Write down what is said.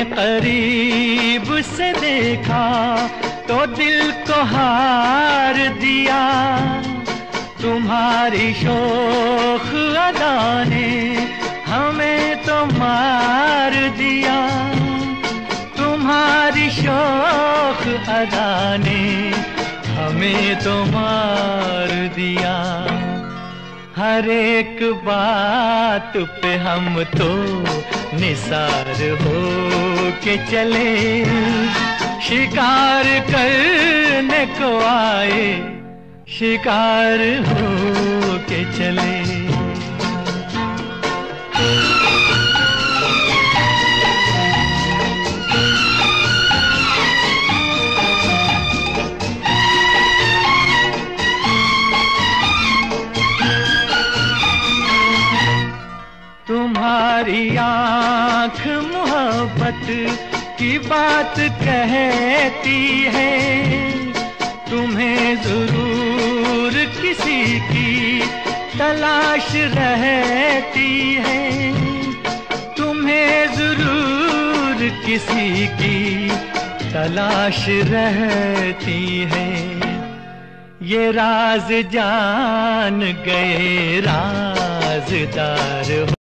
करीब से देखा तो दिल को हार दिया। तुम्हारी शोख अदा ने हमें तो मार दिया। तुम्हारी शोख अदा ने हमें तो मार दिया। हर एक बात पे हम तो निसार हो के चले, शिकार करने को आए, शिकार हो के चले। तुम्हारी आँख मोहब्बत की बात कहती है, तुम्हें जरूर किसी की तलाश रहती है। तुम्हें जरूर किसी की तलाश रहती है। ये राज जान गए राज़दार।